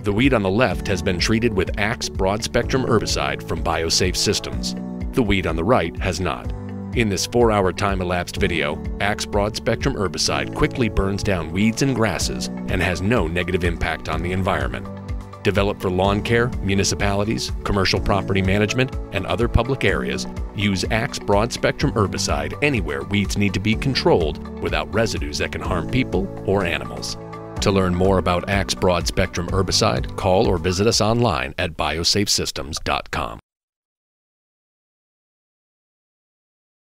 The weed on the left has been treated with Axe broad-spectrum herbicide from BioSafe Systems. The weed on the right has not. In this 4-hour time-elapsed video, Axe broad-spectrum herbicide quickly burns down weeds and grasses and has no negative impact on the environment. Developed for lawn care, municipalities, commercial property management, and other public areas, use Axe broad-spectrum herbicide anywhere weeds need to be controlled without residues that can harm people or animals. To learn more about Axe broad-spectrum herbicide, call or visit us online at biosafesystems.com.